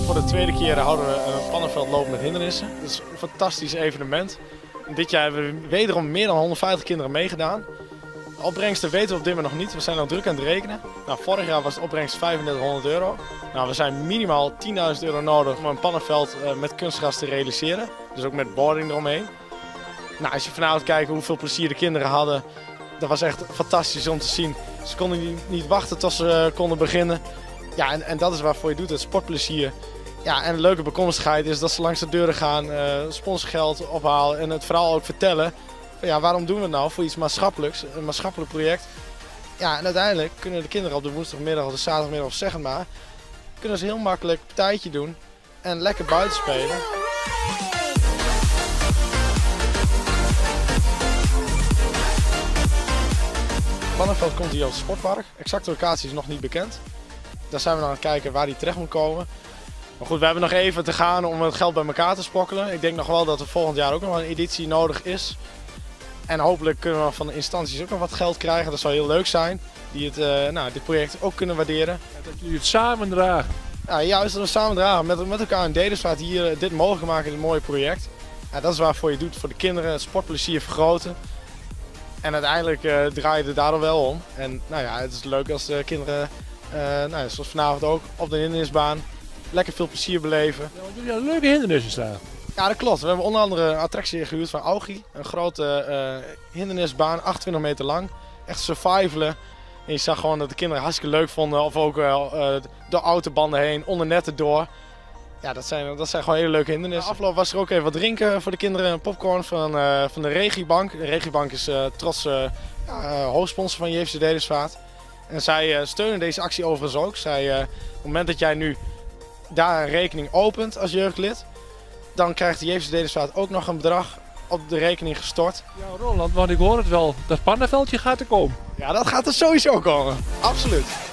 Voor de tweede keer houden we een pannenveld lopen met hindernissen. Dat is een fantastisch evenement. En dit jaar hebben we wederom meer dan 150 kinderen meegedaan. De opbrengsten weten we op dit moment nog niet. We zijn nog druk aan het rekenen. Nou, vorig jaar was de opbrengst 3500 euro. Nou, we zijn minimaal 10.000 euro nodig om een pannenveld met kunstgras te realiseren. Dus ook met boarding eromheen. Nou, als je vanavond kijkt hoeveel plezier de kinderen hadden, dat was echt fantastisch om te zien. Ze konden niet wachten tot ze konden beginnen. Ja, en dat is waarvoor je doet, het sportplezier. Ja, en de leuke bekomstigheid is dat ze langs de deuren gaan, sponsorgeld ophalen en het verhaal ook vertellen. Ja, waarom doen we het nou voor iets maatschappelijks, een maatschappelijk project? Ja, en uiteindelijk kunnen de kinderen op de woensdagmiddag of de zaterdagmiddag of zeg het maar, kunnen ze heel makkelijk een partijtje doen en lekker buiten spelen. Het pannenveld komt hier op het sportpark. Exacte locatie is nog niet bekend. Daar zijn we aan het kijken waar die terecht moet komen. Maar goed, we hebben nog even te gaan om het geld bij elkaar te sprokkelen. Ik denk nog wel dat er volgend jaar ook nog een editie nodig is. En hopelijk kunnen we van de instanties ook nog wat geld krijgen. Dat zou heel leuk zijn. Die dit project ook kunnen waarderen. Dat jullie het samen dragen. Ja, juist dat we samen dragen. Met elkaar in Dedemsvaart hier dit mogelijk maken, dit mooie project. Ja, dat is waarvoor je doet. Voor de kinderen het sportplezier vergroten. En uiteindelijk draait het daar dan wel om. En nou ja, het is leuk als de kinderen, zoals vanavond ook, op de hindernisbaan lekker veel plezier beleven. Ja, want jullie hebben leuke hindernissen staan. Ja, dat klopt. We hebben onder andere een attractie gehuurd van Augie. Een grote hindernisbaan, 28 meter lang. Echt survivalen. En je zag gewoon dat de kinderen hartstikke leuk vonden. Of ook door autobanden heen, onder netten door. Ja, dat zijn gewoon hele leuke hindernissen. Afgelopen was er ook even wat drinken voor de kinderen. Een popcorn van de Regiebank. De Regiebank is trots hoofdsponsor van JVC Dedemsvaart. En zij steunen deze actie overigens ook. Op het moment dat jij nu daar een rekening opent als jeugdlid, dan krijgt de JVC Dedemsvaart ook nog een bedrag op de rekening gestort. Ja, Roland, want ik hoor het wel. Dat pannenveldje gaat er komen. Ja, dat gaat er sowieso komen. Absoluut.